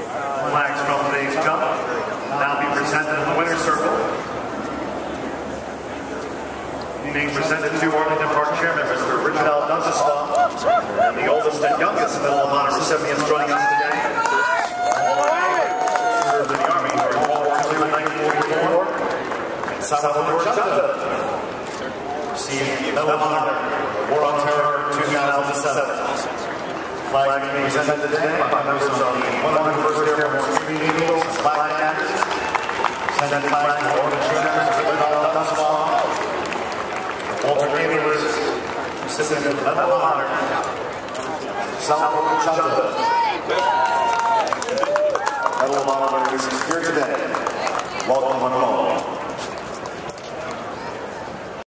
Flags from today's jump now be presented in the winner's circle. Being presented to Arlington Park Chairman, Mr. Richard L. and the oldest and youngest Medal of Honor recipients joining us today. Served in the Army during World War II in 1944. And Salvador Chanta received the Medal of Honor War on Terror 2007. Flag being presented today by members of the 101st Airborne Recipients and Flag Daggers. Presented by the Arlington Chairman, Mr. Richard L. Walter Davis, recipient of the Medal of Honor, Salvador Chanta. Medal of Honor is here today. Welcome, one and all.